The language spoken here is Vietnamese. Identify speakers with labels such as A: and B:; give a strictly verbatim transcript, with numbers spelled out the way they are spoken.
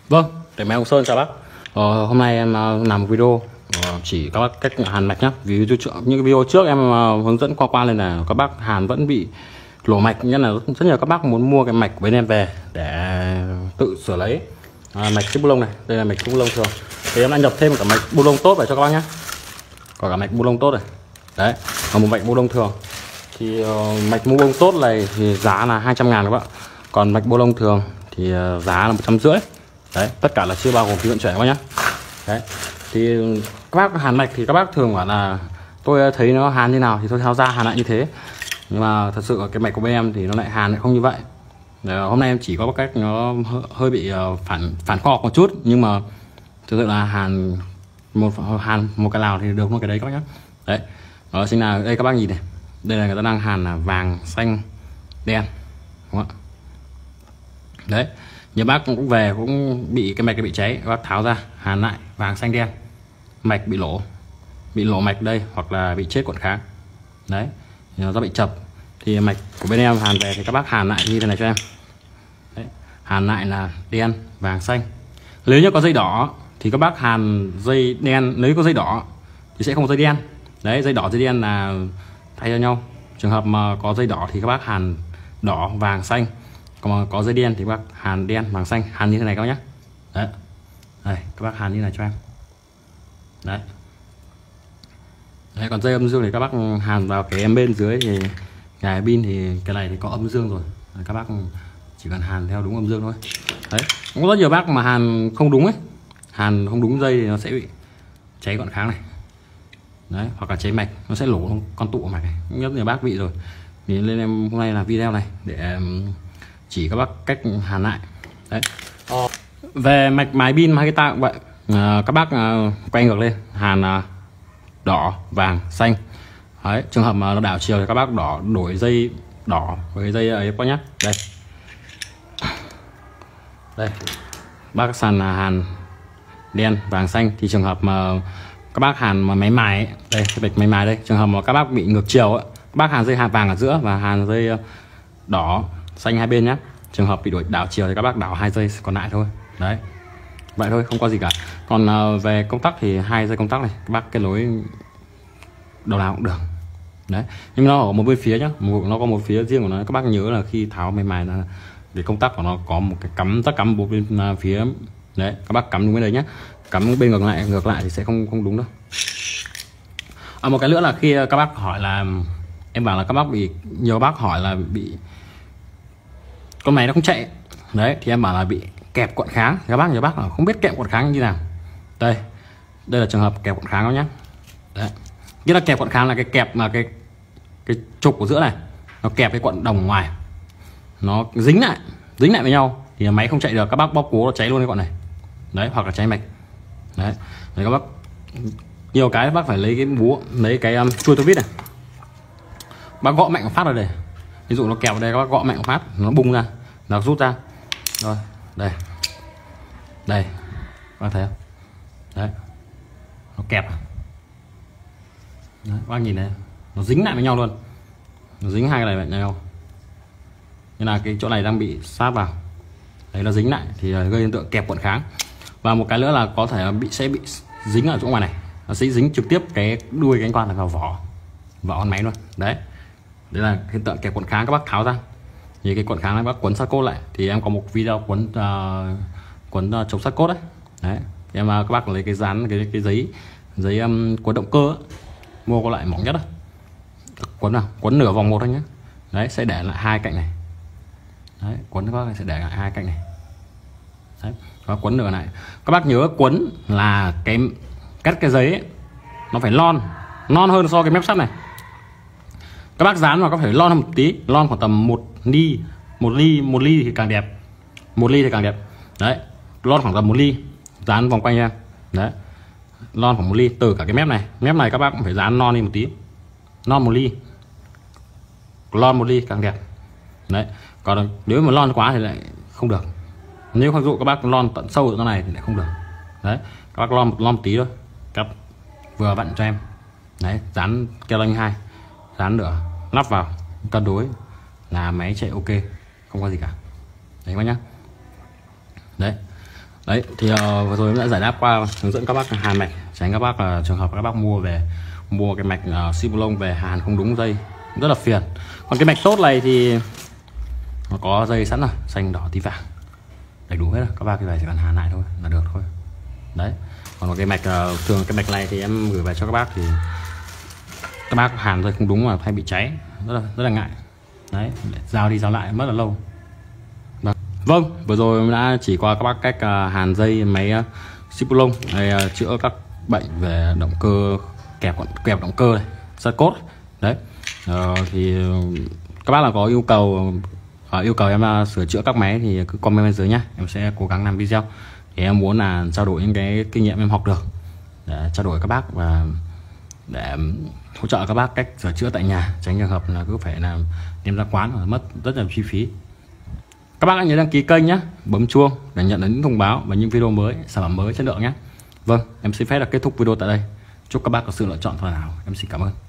A: Vâng, để máy Hồng Sơn chào bác. Ờ, hôm nay em uh, làm một video uh, chỉ các bác cách hàn mạch nhá. Vì những video trước em uh, hướng dẫn qua qua lên là các bác hàn vẫn bị lỗ mạch, nhất là rất nhiều các bác muốn mua cái mạch của bên em về để tự sửa lấy. À, mạch chip bu lông này, đây là mạch chip bu lông thường. Thì em đã nhập thêm cả mạch bu lông tốt về cho các bác nhá. Có cả mạch bu lông tốt này. Đấy, còn một mạch bu lông thường. Thì uh, mạch bu lông tốt này thì giá là hai trăm ngàn các bạn. Còn mạch bu lông thường thì uh, giá là một trăm rưỡi. Đấy, tất cả là chưa bao gồm phí vận chuyển các bác nhá. Đấy, thì các bác hàn mạch thì các bác thường bảo là tôi thấy nó hàn như nào thì tôi tháo ra hàn lại như thế. Nhưng mà thật sự cái mạch của bên em thì nó lại hàn lại không như vậy. Đấy, hôm nay em chỉ có cách nó hơi bị phản phản khoa học một chút, nhưng mà thực sự là hàn một hàn một cái nào thì được một cái đấy các bác nhá. Đấy, đó chính là đây các bác nhìn này, đây là người ta đang hàn là vàng, xanh, đen, đúng không ạ? Đấy, nhiều bác cũng về cũng bị cái mạch bị cháy, các bác tháo ra hàn lại vàng, xanh, đen, mạch bị lỗ bị lỗ mạch đây, hoặc là bị chết cuộn kháng. Đấy, do bị chập thì mạch của bên em hàn về thì các bác hàn lại như thế này cho em. Đấy, hàn lại là đen, vàng, xanh. Nếu như có dây đỏ thì các bác hàn dây đen, nếu có dây đỏ thì sẽ không có dây đen. Đấy, dây đỏ dây đen là thay cho nhau. Trường hợp mà có dây đỏ thì các bác hàn đỏ, vàng, xanh. Còn có dây đen thì các bác hàn đen, vàng, xanh, hàn như thế này các bác nhé. Đấy, đây các bác hàn như này cho em. Đấy. Đấy, còn dây âm dương thì các bác hàn vào cái em bên dưới thì cái pin thì cái này thì có âm dương rồi. Đấy, các bác chỉ cần hàn theo đúng âm dương thôi. Đấy, cũng rất nhiều bác mà hàn không đúng ấy, hàn không đúng dây thì nó sẽ bị cháy cuộn kháng này. Đấy, hoặc là cháy mạch, nó sẽ lổ con tụ mạch này. Cũng rất nhiều bác bị rồi. Thì lên em hôm nay là video này để chỉ các bác cách hàn lại. Đấy. Về mạch máy pin hay cái ta cũng vậy, à, các bác à, quay ngược lên hàn à, đỏ, vàng, xanh. Đấy, trường hợp mà nó đảo chiều thì các bác đỏ đổi dây đỏ với dây ấy có nhé. Đây, đây bác sàn là hàn đen, vàng, xanh. Thì trường hợp mà các bác hàn mà máy mài ấy, đây cái bịch máy mài đây, trường hợp mà các bác bị ngược chiều ấy, các bác hàn dây hàn vàng ở giữa và hàn dây đỏ, xanh hai bên nhé. Trường hợp bị đổi đảo chiều thì các bác đảo hai dây còn lại thôi. Đấy, vậy thôi, không có gì cả. Còn uh, về công tắc thì hai dây công tắc này các bác kết nối đầu nào cũng được. Đấy, nhưng nó ở một bên phía nhá, một nó có một phía riêng của nó. Các bác nhớ là khi tháo máy mài là để công tắc của nó có một cái cắm tắc cắm một bên uh, phía. Đấy, các bác cắm đúng cái đấy nhá, cắm bên ngược lại ngược lại thì sẽ không không đúng đâu. À, một cái nữa là khi các bác hỏi là em bảo là các bác bị, nhiều bác hỏi là bị con này nó không chạy. Đấy, thì em bảo là bị kẹp cuộn kháng. Các bác nhiều bác là không biết kẹp cuộn kháng như nào. Đây, đây là trường hợp kẹp cuộn kháng đó nhé. Đấy, nghĩa là kẹp cuộn kháng là cái kẹp mà cái cái trục ở giữa này nó kẹp cái cuộn đồng ngoài, nó dính lại dính lại với nhau thì máy không chạy được. Các bác bóp cố nó cháy luôn cái cuộn này. Đấy, hoặc là cháy mạch. Đấy, đấy các bác nhiều cái bác phải lấy cái búa, lấy cái um, chui tô vít này, bác gõ mạnh một phát vào đây. Ví dụ nó kẹp vào đây, các bác gõ mạnh một phát nó bung ra, nó rút ra. Rồi, đây, đây, các bác thấy không? Đấy, nó kẹp. Đấy, các bác nhìn này, nó dính lại với nhau luôn, nó dính hai cái này với nhau, như là cái chỗ này đang bị sát vào. Đấy, nó dính lại thì gây hiện tượng kẹp cuộn kháng. Và một cái nữa là có thể bị sẽ bị dính ở chỗ ngoài này, nó sẽ dính trực tiếp cái đuôi cánh quạt này vào vỏ vỏ con máy luôn. Đấy, đấy là hiện tượng kẹp cuộn kháng. Các bác tháo ra thì cái cuộn kháng này bác quấn sát cốt lại. Thì em có một video quấn uh, quấn uh, chống sát cốt đấy. Đấy, em uh, các bác lấy cái dán cái cái giấy giấy um, quấn động cơ ấy. Mua có loại mỏng nhất đó, quấn nào quấn nửa vòng một thôi nhé. Đấy, sẽ để lại hai cạnh này. Đấy, quấn các bác sẽ để lại hai cạnh này. Đấy, các bác quấn nửa này. Các bác nhớ quấn là cái cắt cái giấy ấy, nó phải lon non hơn so cái mép sắt này. Các bác dán vào có phải lon hơn một tí, lon khoảng tầm một ly, một ly, một ly thì càng đẹp, một ly thì càng đẹp. Đấy, lon khoảng tầm một ly, dán vòng quanh em. Đấy, lon khoảng một ly từ cả cái mép này, mép này các bác cũng phải dán non đi một tí, non một ly, lon một ly càng đẹp. Đấy, còn nếu mà lon quá thì lại không được. Nếu ví dụ các bác lon tận sâu ở chỗ này thì lại không được. Đấy, các bác lon một lon một tí thôi, cắt vừa vặn cho em. Đấy, dán keo lanh hai, dán nữa, lắp vào cân đối là máy chạy ok, không có gì cả. Đấy các bác nhá. Đấy, Đấy thì uh, vừa rồi em đã giải đáp qua hướng dẫn các bác hàn mạch, tránh các bác uh, trường hợp các bác mua về mua cái mạch uh, xi lông về hàn không đúng dây rất là phiền. Còn cái mạch tốt này thì nó có dây sẵn rồi, xanh đỏ tí vàng đầy đủ hết rồi, các bác cái này chỉ cần hàn lại thôi là được thôi. Đấy, còn cái mạch uh, thường cái mạch này thì em gửi về cho các bác thì các bác hàn dây không đúng mà hay bị cháy rất là rất là ngại. Đấy, giao đi giao lại mất là lâu. Vâng, vừa rồi em đã chỉ qua các bác cách uh, hàn dây máy uh, xi lông hay uh, chữa các bệnh về động cơ kẹp kẹp động cơ này, sắt cốt. Đấy, uh, thì các bác là có yêu cầu uh, yêu cầu em uh, sửa chữa các máy thì cứ comment bên dưới nhá, em sẽ cố gắng làm video. Thì em muốn là trao đổi những cái kinh nghiệm em học được để trao đổi các bác và để hỗ trợ các bác cách sửa chữa tại nhà, tránh trường hợp là cứ phải làm đem ra quán và mất rất là chi phí. Các bác hãy nhớ đăng ký kênh nhé, bấm chuông để nhận được những thông báo và những video mới, sản phẩm mới chất lượng nhé. Vâng, em xin phép là kết thúc video tại đây. Chúc các bác có sự lựa chọn hoàn hảo. Em xin cảm ơn.